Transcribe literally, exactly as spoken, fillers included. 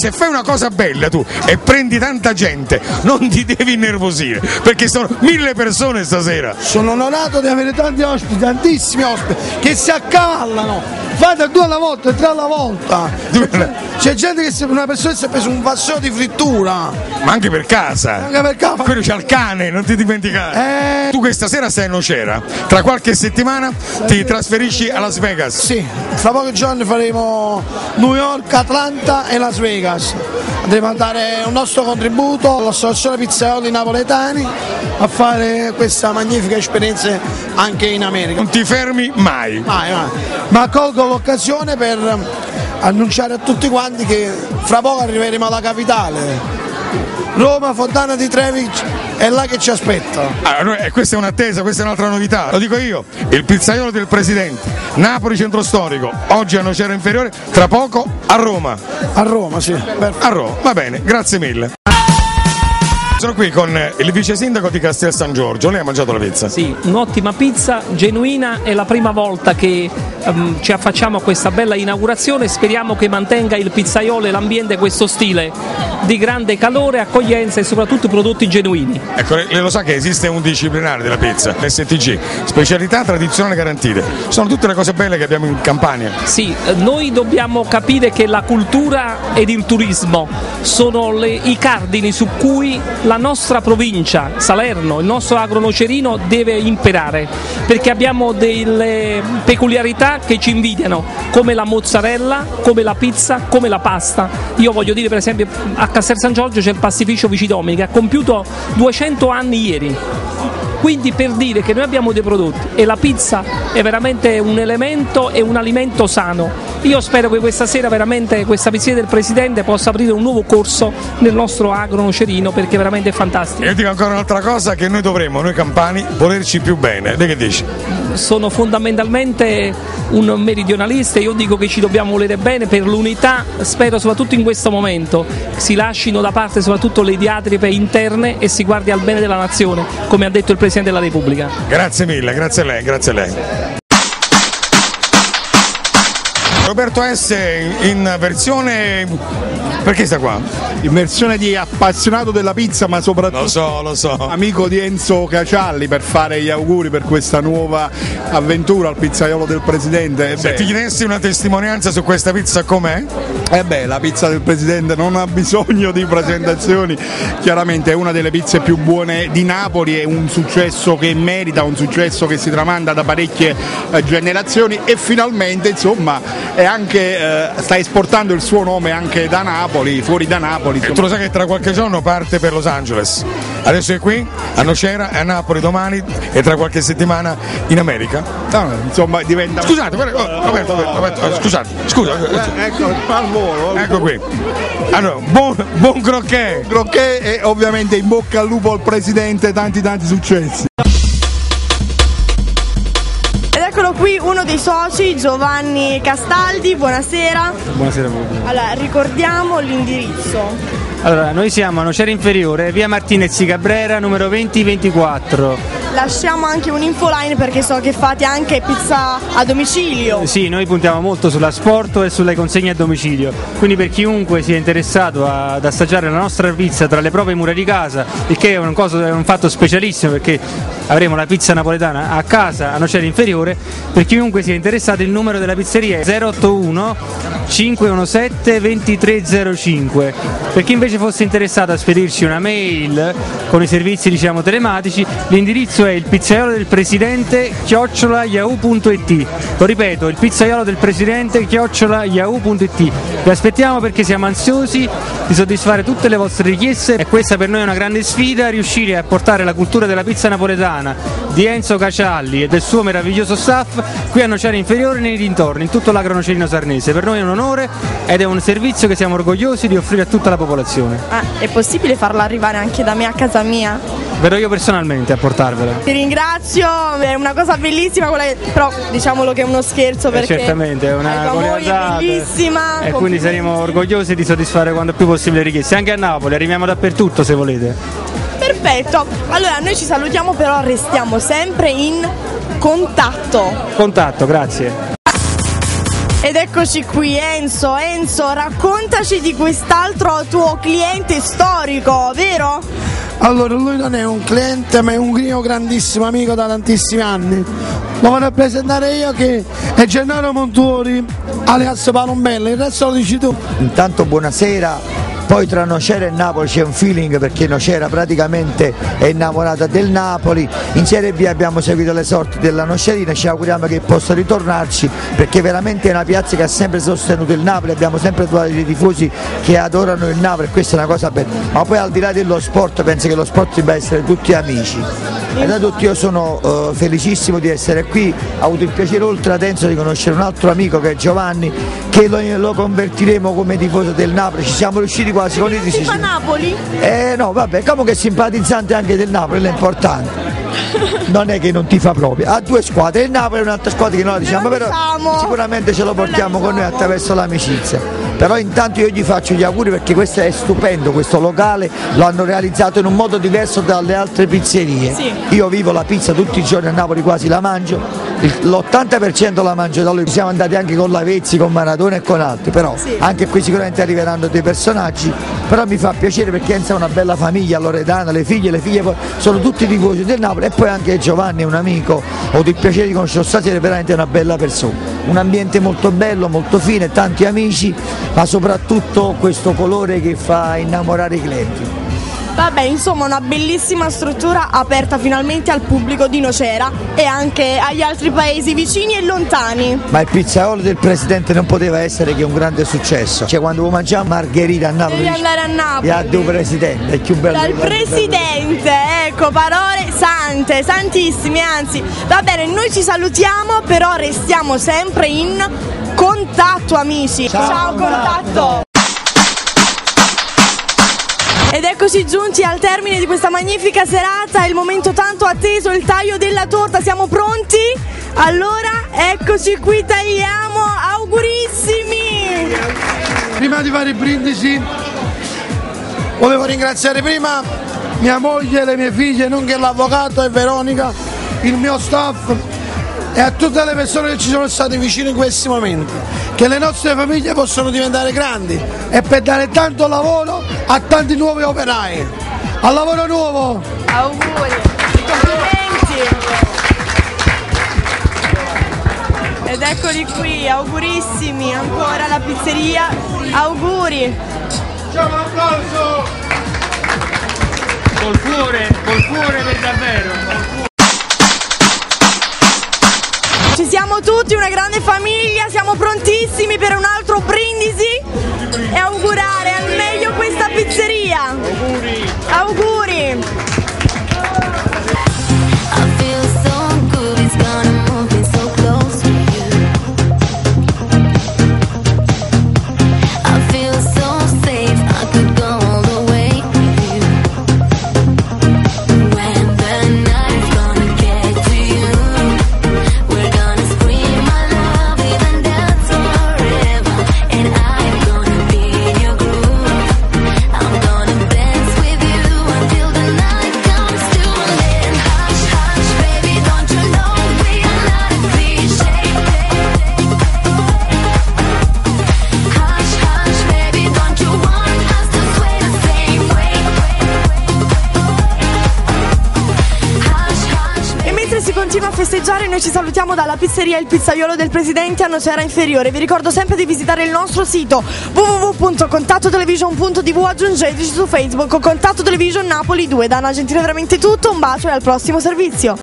se fai una cosa bella tu e prendi tanta gente, non ti devi innervosire, perché sono mille persone stasera. Sono onorato di avere tanti ospiti, tantissimi ospiti, che si accavallano. Fate due alla volta e tre alla volta. C'è gente che si, una persona si è preso un vassoio di frittura. Ma anche per casa. Anche per casa. Quello c'ha il cane, non ti dimenticare. Eh... Tu questa sera sei a Nocera, tra qualche settimana ti trasferisci a Las Vegas. Sì, fra pochi giorni faremo New York, Atlanta e Las Vegas. Andremo a dare un nostro contributo all'Associazione Pizzaioli Napoletani a fare questa magnifica esperienza anche in America. Non ti fermi mai. Mai, mai. Ma colgo l'occasione per annunciare a tutti quanti che fra poco arriveremo alla capitale. Roma, Fontana di Trevi è là che ci aspetta. Ah, questa è un'attesa, questa è un'altra novità. Lo dico io, il pizzaiolo del presidente, Napoli centro storico, oggi a Nocera Inferiore, tra poco a Roma. A Roma, sì. A Roma, va bene, grazie mille. Sono qui con il vice sindaco di Castel San Giorgio. Lei ha mangiato la pizza? Sì, un'ottima pizza, genuina, è la prima volta che um, ci affacciamo a questa bella inaugurazione. Speriamo che mantenga il pizzaiolo e l'ambiente questo stile di grande calore, accoglienza e soprattutto prodotti genuini. Ecco, lei lo sa che esiste un disciplinare della pizza, S T G, specialità tradizionali garantite. Sono tutte le cose belle che abbiamo in Campania. Sì, noi dobbiamo capire che la cultura ed il turismo sono le, i cardini su cui la La nostra provincia, Salerno, il nostro agronocerino deve imperare, perché abbiamo delle peculiarità che ci invidiano, come la mozzarella, come la pizza, come la pasta. Io voglio dire, per esempio, a Castel San Giorgio c'è il pastificio Vicidomi che ha compiuto duecento anni ieri. Quindi, per dire che noi abbiamo dei prodotti e la pizza è veramente un elemento e un alimento sano. Io spero che questa sera veramente questa pizzeria del Presidente possa aprire un nuovo corso nel nostro agronocerino, perché veramente è fantastico. E io dico ancora un'altra cosa, che noi dovremmo, noi campani, volerci più bene. Lei che dici? Sono fondamentalmente un meridionalista e io dico che ci dobbiamo volere bene per l'unità. Spero soprattutto in questo momento si lasciino da parte soprattutto le diatribe interne e si guardi al bene della nazione, come ha detto il Presidente della Repubblica. Grazie mille, grazie a lei, grazie a lei. Roberto S in versione, perché sta qua? In versione di appassionato della pizza, ma soprattutto lo so, lo so. amico di Enzo Cacialli, per fare gli auguri per questa nuova avventura al pizzaiolo del Presidente. Se beh, ti chiedessi una testimonianza su questa pizza, com'è? Eh beh, la pizza del Presidente non ha bisogno di presentazioni, chiaramente è una delle pizze più buone di Napoli, è un successo che merita, un successo che si tramanda da parecchie eh, generazioni e finalmente, insomma, è anche, eh, sta esportando il suo nome anche da Napoli, fuori da Napoli. E tu lo sai che tra qualche giorno parte per Los Angeles. Adesso è qui, a Nocera, è a Napoli domani e tra qualche settimana in America. No, insomma, diventa... Scusate, oh, Roberto, Roberto, Roberto, scusate, scusa. Eh, ecco, al volo. Ecco qui. Allora, buon, buon croquet. Croquet e ovviamente in bocca al lupo al Presidente, tanti tanti successi. Eccolo qui uno dei soci, Giovanni Castaldi, buonasera. Buonasera a voi. Allora, ricordiamo l'indirizzo. Allora, noi siamo a Nocera Inferiore, via Martinez Cabrera, numero venti ventiquattro. Lasciamo anche un infoline perché so che fate anche pizza a domicilio. Sì, noi puntiamo molto sull'asporto e sulle consegne a domicilio, quindi per chiunque sia interessato ad assaggiare la nostra pizza tra le proprie mura di casa, il che è un, cosa, è un fatto specialissimo, perché avremo la pizza napoletana a casa a Nocera Inferiore. Per chiunque sia interessato, il numero della pizzeria è zero otto uno cinque uno sette due tre zero cinque. Per chi invece fosse interessato a spedirci una mail con i servizi, diciamo, telematici, l'indirizzo è il pizzaiolo del Presidente chiocciola yahoo punto it. Lo ripeto, il pizzaiolo del Presidente chiocciola yahoo punto it. Vi aspettiamo perché siamo ansiosi di soddisfare tutte le vostre richieste e questa per noi è una grande sfida, riuscire a portare la cultura della pizza napoletana di Enzo Cacialli e del suo meraviglioso staff qui a Nocera Inferiore e nei dintorni, in tutto l'agronocerino sarnese. Per noi è un onore ed è un servizio che siamo orgogliosi di offrire a tutta la popolazione. Ah, è possibile farlo arrivare anche da me a casa mia? Verrò io personalmente a portarvela. Ti ringrazio, è una cosa bellissima quella che, però diciamolo che è uno scherzo perché eh, certamente è una tua moglie è bellissima e quindi saremo orgogliosi di soddisfare quanto più possibile le richieste, anche a Napoli, arriviamo dappertutto se volete. Perfetto, allora noi ci salutiamo, però restiamo sempre in contatto. Contatto, grazie. Ed eccoci qui, Enzo, Enzo, raccontaci di quest'altro tuo cliente storico, vero? Allora, lui non è un cliente, ma è un mio grandissimo amico da tantissimi anni. Lo vado a presentare io, che è Gennaro Montuori, alias Palombella, il resto lo dici tu. Intanto buonasera. Poi tra Nocera e Napoli c'è un feeling, perché Nocera praticamente è innamorata del Napoli. In Serie B abbiamo seguito le sorti della Nocerina, ci auguriamo che possa ritornarci, perché veramente è una piazza che ha sempre sostenuto il Napoli, abbiamo sempre trovato dei tifosi che adorano il Napoli e questa è una cosa bella. Ma poi al di là dello sport penso che lo sport debba essere tutti amici. E da tutti io sono uh, felicissimo di essere qui, ho avuto il piacere oltre ad Enzo di conoscere un altro amico che è Giovanni, che lo, lo convertiremo come tifoso del Napoli, ci siamo riusciti quasi con il Si fa Napoli? Eh no, vabbè, comunque è simpatizzante anche del Napoli, l'importante. Non è che non ti fa proprio, ha due squadre, il Napoli è un'altra squadra che non la diciamo, però diciamo. sicuramente ce lo portiamo con noi attraverso l'amicizia. Però intanto io gli faccio gli auguri perché questo è stupendo, questo locale lo hanno realizzato in un modo diverso dalle altre pizzerie. Sì. Io vivo la pizza tutti i giorni a Napoli, quasi la mangio, l'ottanta per cento la mangio da lui, siamo andati anche con Lavezzi, con Maradona e con altri, però sì. Anche qui sicuramente arriveranno dei personaggi, però mi fa piacere perché Enzo è una bella famiglia, Loredana, le figlie, le figlie sono tutti tifosi del Napoli e poi anche Giovanni è un amico, ho avuto il piacere di conoscerlo stasera, è veramente una bella persona, un ambiente molto bello, molto fine, tanti amici, ma soprattutto questo colore che fa innamorare i clienti. Vabbè, insomma, una bellissima struttura aperta finalmente al pubblico di Nocera e anche agli altri paesi vicini e lontani. Ma il pizzaiolo del presidente non poteva essere che un grande successo. Cioè quando mangiamo margherita a Napoli, devi andare a Napoli. ha un presidente, è più bello. Dal presidente, ecco, parole sante, santissime, anzi. Va bene, noi ci salutiamo, però restiamo sempre in contatto, amici. Ciao, Ciao contatto. Ed eccoci giunti al termine di questa magnifica serata, il momento tanto atteso, il taglio della torta, siamo pronti? Allora, eccoci qui, tagliamo, augurissimi! Prima di fare i brindisi, volevo ringraziare prima mia moglie, le mie figlie, nonché l'avvocato e Veronica, il mio staff e a tutte le persone che ci sono state vicino in questi momenti, che le nostre famiglie possano diventare grandi e per dare tanto lavoro a tanti nuovi operai. Al lavoro nuovo! Auguri! Complimenti! Ed eccoli qui, augurissimi ancora alla pizzeria, auguri! Ciao, un applauso! Col cuore, col cuore per davvero. Ci siamo tutti, una grande famiglia, siamo prontissimi per un altro brindisi e augurare al meglio questa pizzeria. Auguri! Auguri! Noi ci salutiamo dalla pizzeria Il Pizzaiolo del Presidente a Nocera Inferiore. Vi ricordo sempre di visitare il nostro sito w w w punto contatto television punto t v, aggiungeteci su Facebook Contatto Television Napoli due. Da Anna Gentile veramente tutto, un bacio e al prossimo servizio.